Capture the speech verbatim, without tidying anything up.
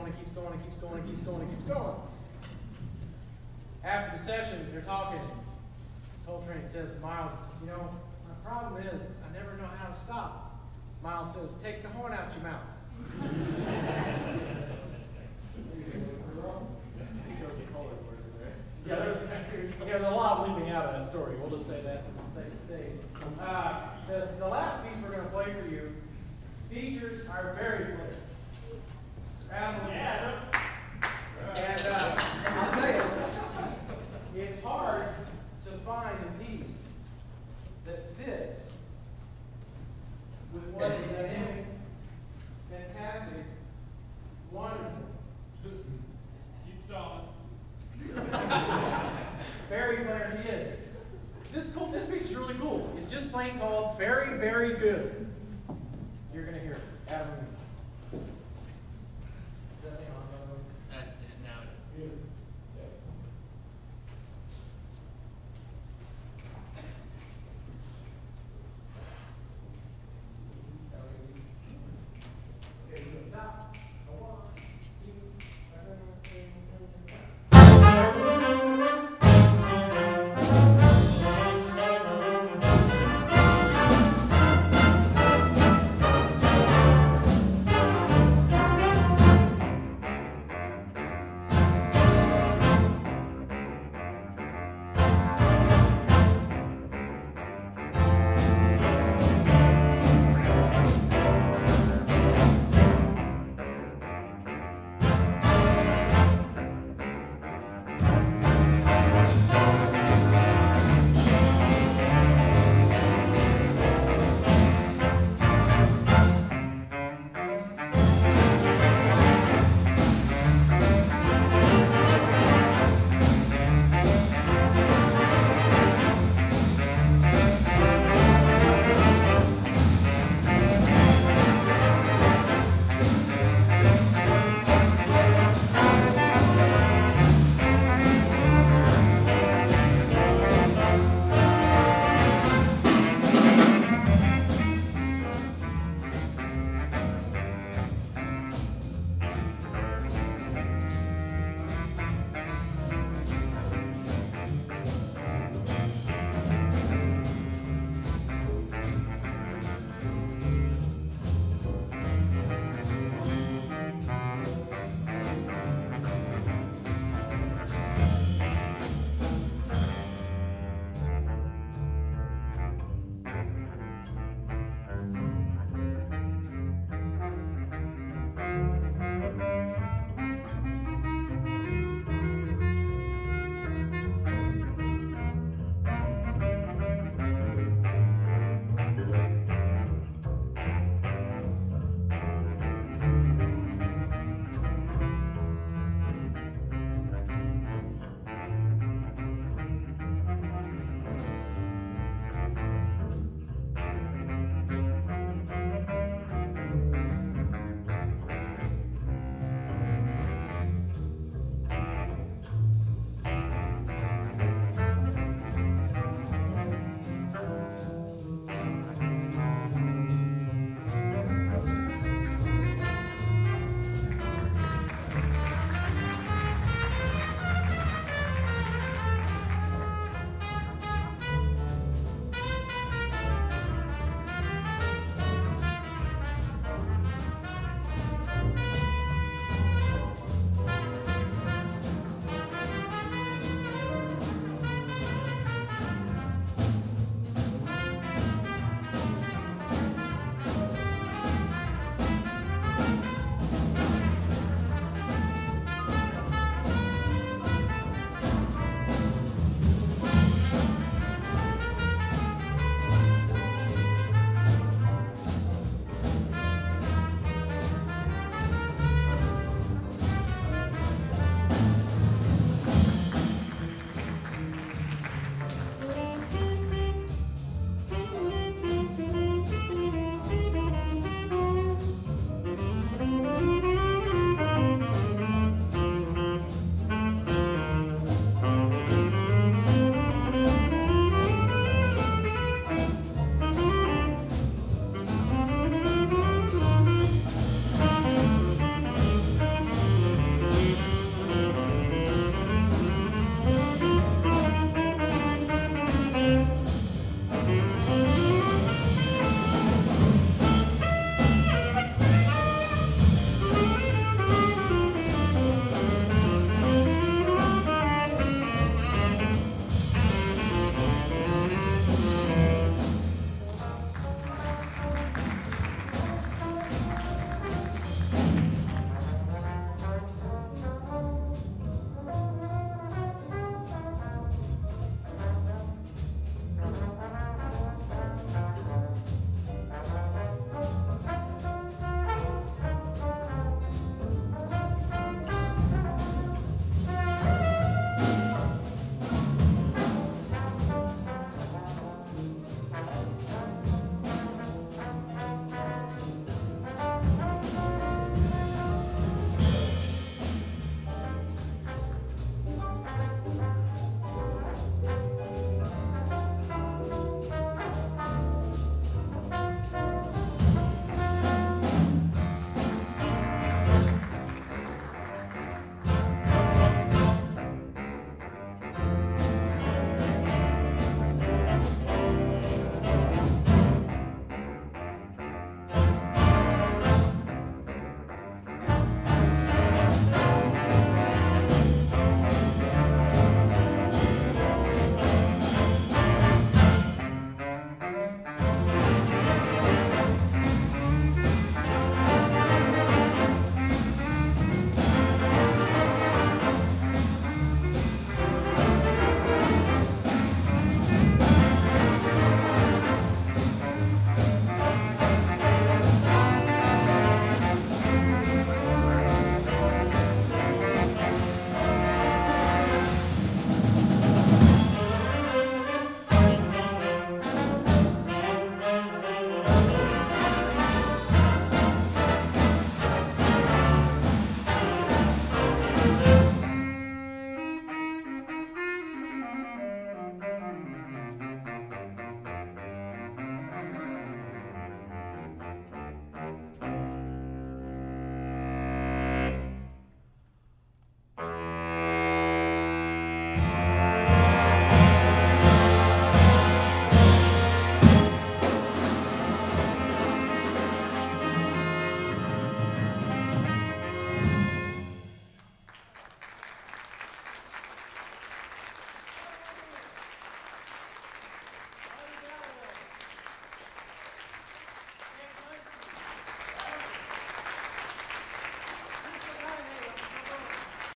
going and keeps going and keeps going and keeps going and keeps going. After the session, they're talking. Coltrane says to Miles, you know, my problem is I never know how to stop. Miles says, take the horn out your mouth. Yeah, there's, yeah, there's a lot of leaving out of that story. We'll just say that for the sake of saying. Uh, the, the last piece we're going to play for you features our very player. Yeah. And uh, I'll tell you, it's hard to find a piece that fits with what is dynamic, fantastic, wonderful. Keep stalling. Very player he is. This cool. This piece is really cool. It's just plain called "Very, Very Good." You're gonna hear.